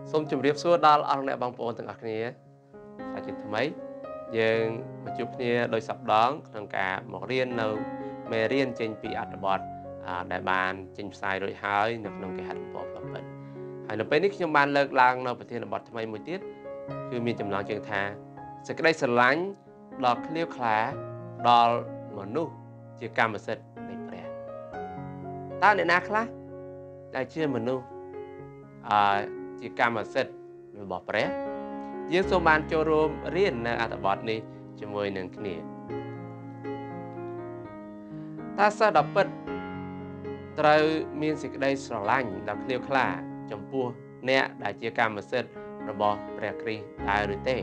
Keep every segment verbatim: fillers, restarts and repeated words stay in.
សូមជម្រាបសួរដល់អស់អ្នកបងប្អូនទាំងអស់គ្នាសាជាថ្មីយើងមកជួបគ្នាដោយសប្តាហ៍ក្នុងការមករៀននៅមេរៀនចេញពីអត្ថបទដែលបានចេញផ្សាយរួចហើយនៅក្នុងគេហទំព័រផ្លូវពិតហើយនៅពេលនេះខ្ញុំបានលើកឡើងនៅប្រធានបទថ្មីមួយទៀតគឺមានចំណងជើងថាសេចក្តីស្រឡាញ់ដ៏ឃ្លាវខ្លាដល់មនុស្សជាកម្មសិទ្ធិនៃព្រះតើអ្នកណាខ្លះដែលជាមនុស្សអឺជាកម្មសិទ្ធិរបស់ព្រះយើងសូមបានចូលរួមរៀននៅអត្ថបទនេះជាមួយនឹងគ្នាតើសិស្សដ៏ពិតត្រូវមានសេចក្តីស្រឡាញ់ដ៏ឃ្លាវខ្លាចំពោះអ្នកដែលជាកម្មសិទ្ធិរបស់ព្រះគ្រីស្ទដែរឬទេ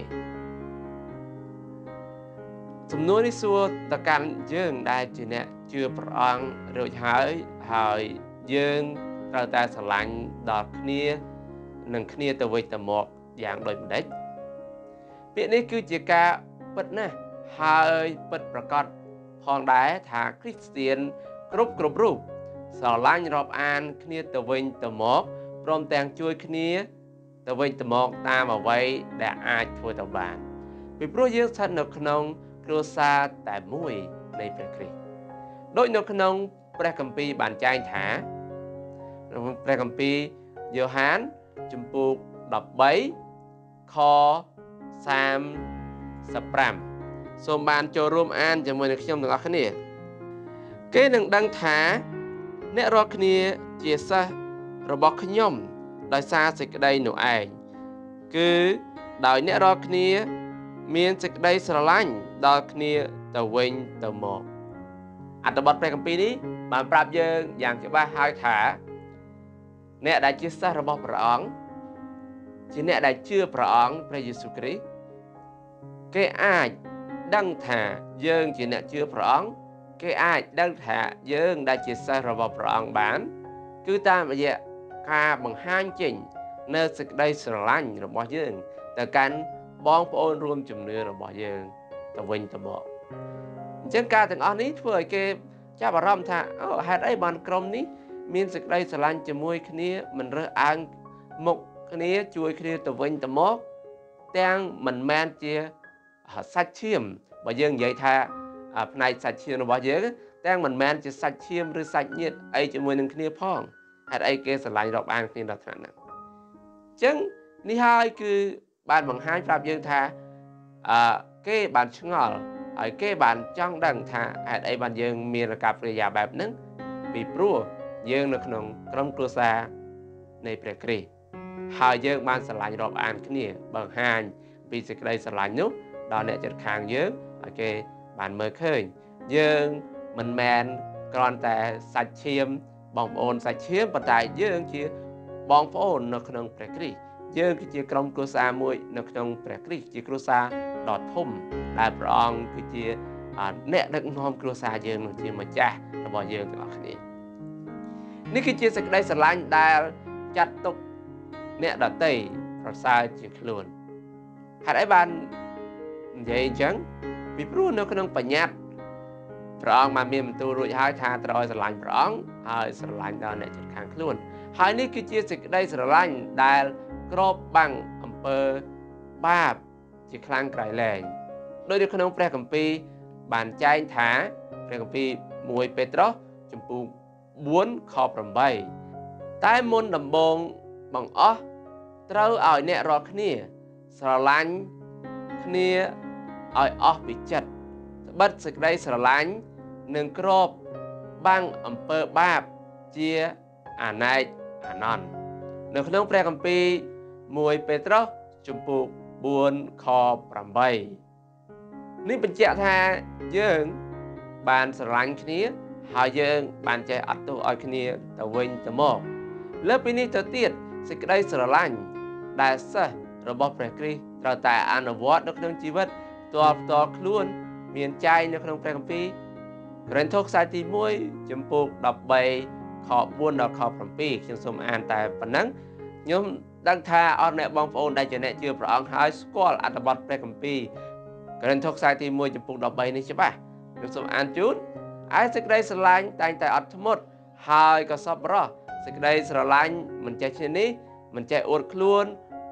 សំណួរនេះសួរទៅកាន់យើងដែលជាអ្នកជឿព្រះអង្គរួចហើយហើយយើងត្រូវតែស្រឡាញ់ដល់គ្នានឹងគ្នាទៅវិញទៅមកយ៉ាងដូចម្ដេចពាក្យនេះគឺជាការពិតណាស់ហើយពិតប្រាកដផងដែរថាគ្រីស្ទានគ្រប់គ្រប់រូបស្រឡាញ់រាប់អានគ្នាទៅវិញទៅមកព្រមទាំងជួយគ្នាទៅវិញទៅមកតាមអ្វីដែលអាចធ្វើទៅបានពីព្រោះយើងស្ថិតនៅក្នុងគ្រួសារតែមួយនៃព្រះគ្រីស្ទដូចនៅក្នុងព្រះគម្ពីរបានចែងថាព្រះគម្ពីរយ៉ូហានជំពូកដប់បីខសាមសិបប្រាំសូមបានចូលរួមអានជាមួយនឹងខ្ញុំទាំងអស់គ្នាគេនឹងដឹងថាអ្នករាល់គ្នាជាសិស្សរបស់ខ្ញុំដោយសារសេចក្តីនោះឯងគឺដោយអ្នករាល់គ្នាមានសេចក្តីស្រឡាញ់ដល់គ្នាទៅវិញទៅមកអត្ថបទព្រះគម្ពីរនេះបានប្រាប់យើងយ៉ាងច្បាស់ហើយថាអ្នកដែលជាសិស្សរបស់ព្រះអង្គជាអ្នកដែលជឿព្រះអង្គព្រះយេស៊ូវគ្រីស្ទគេអាចដឹងថាយើងជាអ្នកជឿព្រះអង្គគេអាចដឹងថាយើងដែលជាសិស្សរបស់ព្រះអង្គបានគឺតាមរយៈការបង្ហាញចេញនៅសេចក្តីស្រឡាញ់របស់យើងទៅកាន់បងប្អូនរួមជំនឿរបស់យើងទៅវិញទៅមកអញ្ចឹងការទាំងអស់នេះធ្វើឲ្យគេចាប់អារម្មណ៍ថាអូហេតុអីបានក្រុមនេះមានសេចក្តីស្រឡាញ់ជាមួយគ្នាមិនរើសអើងមុខគ្នាជួយគ្នាទៅវិញទៅមកទាំងមិនមែនជាសាច់ឈាមបើយើងនិយាយថាផ្នែកសាច់ឈាមរបស់យើងទាំងមិនមែនជាសាច់ឈាមឬសាច់ញាតិអីជាមួយនឹងគ្នាផងហេតុអីគេស្រឡាញ់រាប់អានគ្នាដល់ថ្នាក់ហ្នឹងអញ្ចឹងនេះហើយគឺបានបង្ហាញប្រាប់យើងថាអឺគេបានឆ្ងល់ហើយគេបានចង់ដឹងថាហេតុអីបានយើងមានអាកប្បកិរិយាបែបហ្នឹងពីព្រោះយើងនៅក្នុងក្រុមគ្រួសារនៃព្រះគ្រីស្ទហើយយើងបានស្រឡាញ់រាប់អានគ្នាបង្ហាញពីសេចក្តីស្រឡាញ់នោះដល់អ្នកជិតខាងយើងឲ្យគេបានមើលឃើញយើងមិនមែនគ្រាន់តែសាច់ឈាមបងប្អូនសាច់ឈាមប៉ុន្តែយើងជាបងប្អូននៅក្នុងព្រះគ្រីស្ទយើងគឺជាក្រុមគ្រួសារមួយនៅក្នុងព្រះគ្រីស្ទជាគ្រួសារដ៏ធំដែលព្រះអង្គគឺជាអ្នកដឹកនាំគ្រួសារយើងនោះជាម្ចាស់របស់យើងទាំងអស់គ្នានេះគឺជាសេចក្តីស្រឡាញ់ដែលចាត់ទុកអ្នកដទៃប្រសើរជាងខ្លួនហេតុអីបាននិយាយអញ្ចឹងពីព្រោះនៅក្នុងបញ្ញត្តិព្រះអង្គបានមានបន្ទូលរួចហើយថាត្រូវឲ្យស្រឡាញ់ព្រះអង្គហើយស្រឡាញ់ដល់អ្នកជិតខាងខ្លួនហើយនេះគឺជាសេចក្តីស្រឡាញ់ដែលគ្របបាំងអំពើបាបជាខ្លាំងក្រៃលែងដោយនៅក្នុងព្រះគម្ពីរបានចែងថាព្រះគម្ពីរមួយពេត្រុសជំពូកបួនខប្រាំបីតែមុនដំបូងបង្អស់ត្រូវឲ្យអ្នករាល់គ្នាស្រឡាញ់គ្នាឲ្យអស់ពីចិត្តត្បិតសេចក្តីស្រឡាញ់នឹងគ្របបាំងអំពើបាបជាអនេកអានន្ទនៅក្នុងព្រះគម្ពីរមួយពេត្រុសជំពូកបួនខប្រាំបីនេះបញ្ជាក់ថាយើងបានស្រឡាញ់គ្នាហើយយើងបានចេះអត់ទោសឲ្យគ្នាទៅវិញទៅមកលើពីនេះទៅទៀតសេចក្តីស្រឡាញ់ដែលសិស្សរបស់ព្រះគ្រីស្ទត្រូវតែអនុវត្តនៅក្នុងជីវិតផ្ទាល់ផ្ទាល់ខ្លួនមានចែងនៅក្នុងព្រះគម្ពីរកូរិនថូសខ្សែទីមួយជំពូកដប់បីខបួនដល់ខប្រាំពីរខ្ញុំសូមអានតែប៉ុណ្ណឹងខ្ញុំដឹងថាអស់អ្នកបងប្អូនដែលជាអ្នកជឿព្រះអង្គហើយស្គាល់អត្ថបទព្រះគម្ពីរកូរិនថូសខ្សែទីមួយជំពូកដប់បីនេះច្បាស់ខ្ញុំសូមអានជូនឯសេចក្តីស្រឡាញ់តែងតែអត់ធ្មត់ហើយក៏សប្បុរសសេចក្តីស្រឡាញ់មិនចេះឈ្នានីសមិនចេះអួតខ្លួន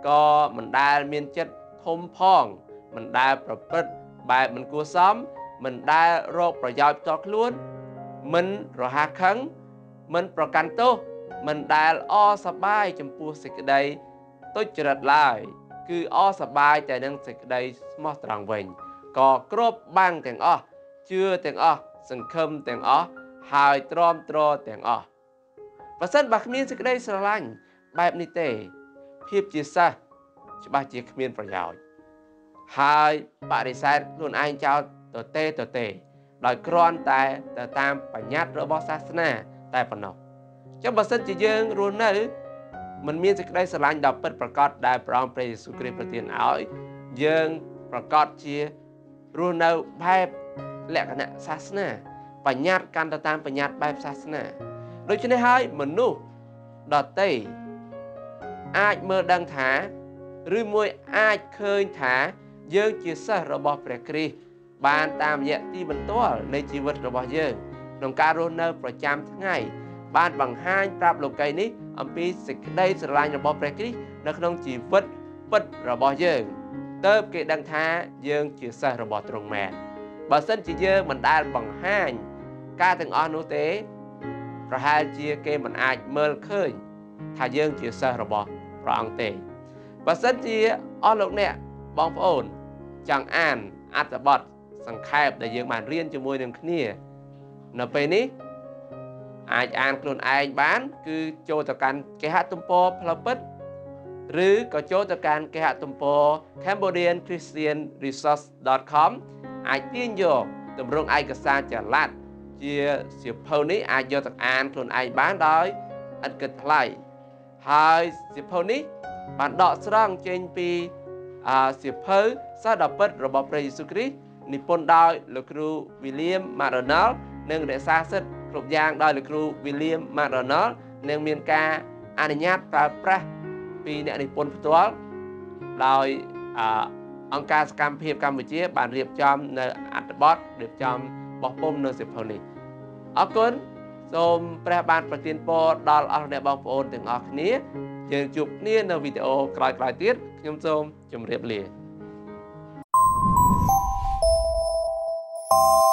có mình đa miên chất thôm phong mình đaប្រព្រឹត្តបែបមិនគួរសមមិនដែលរកប្រយោជន៍ផ្ទាល់ខ្លួនមិនរហ័សខឹងមិនប្រកាន់ទោសមិនដែលអសប្បាយចំពោះសេចក្តីទុច្ចរិតឡើយគឺអសប្បាយតែនឹងសេចក្តីស្មោះត្រង់វិញក៏គ្របបាំងទាំងអស់ជឿទាំងអស់សង្ឃឹមទាំងអស់ហើយទ្រាំទ្រទាំងអស់បើសិនបើគ្មានសេចក្តីស្រឡាញ់បែបនេះទេភាពជាសិស្សច្បាស់ជាគ្មានប្រយោជន៍ហើយបដិសេធខ្លួនឯងចោលទៅទេទៅទេដោយគ្រាន់តែទៅតាមបញ្ញត្តិរបស់សាសនាតែប៉ុណ្ណោះចុះបើសិនជាយើងរស់នៅមិនមានសេចក្តីស្រឡាញ់ដ៏ពិតប្រាកដដែលព្រះអង្គព្រះយេស៊ូវគ្រីស្ទប្រទានឲ្យយើងប្រកាសជារស់នៅបែបលក្ខណៈសាសនាបញ្ញត្តិកាន់ទៅតាមបញ្ញត្តិបែបសាសនាដូច្នេះហើយមនុស្សដទៃអាចមើលដឹងថាឬមួយអាចឃើញថាយើងជាសិស្សរបស់ព្រះគ្រីស្ទបានតាមរយៈទីបន្ទាល់នៃជីវិតរបស់យើងក្នុងការរស់នៅប្រចាំថ្ងៃបានបង្ហាញប្រាប់លោកីនេះអំពីសេចក្តីស្រឡាញ់របស់ព្រះគ្រីស្ទនៅក្នុងជីវិតពិតរបស់យើងទើបគេដឹងថាយើងជាសិស្សរបស់ទ្រង់មែនបើសិនជាយើងមិនដែលបង្ហាញការទាំងអស់នោះទេប្រហែលជាគេមិនអាចមើលឃើញថាយើងជាសិស្សរបស់ព្រះអង្គទេបើសិនជាអស់លោកអ្នកបងប្អូនចង់អានអត្ថបទសង្ខេបដែលយើងបានរៀនជាមួយនឹងគ្នានៅពេលនេះអាចអានខ្លួនឯងបានគឺចូលទៅកាន់គេហទំព័រផ្លូវពិតឬក៏ចូលទៅកាន់គេហទំព័រ cambodian christian resource dot com អាចទាញយកទម្រង់ឯកសារចល័តជាសៀវភៅនេះអាចយកទៅអានខ្លួនឯងបានដោយឥតគិតថ្លៃហើយសៀវភៅនេះបានដកស្រង់ចេញពីអាសៀវភៅសារដ៏ពិតរបស់ព្រះយេស៊ូវគ្រីស្ទនិពន្ធដោយលោកគ្រូ William McDonald និងរក្សាសិទ្ធិគ្រប់យ៉ាងដោយលោកគ្រូ William McDonald និងមានការអនុញ្ញាតប្រើប្រាស់ពីអ្នកនិពន្ធផ្ទាល់ដោយអង្គការសកម្មភាពកម្ពុជាបានរៀបចំនៅអត្ថបទរៀបចំបោះពុម្ពនៅសៀវភៅនេះអរគុណសូមព្រះបានប្រទានពរដល់អស់អ្នកបងប្អូនទាំងអស់គ្នាយើងជួបគ្នានៅវីដេអូក្រោយៗទៀតខ្ញុំសូមជម្រាបលា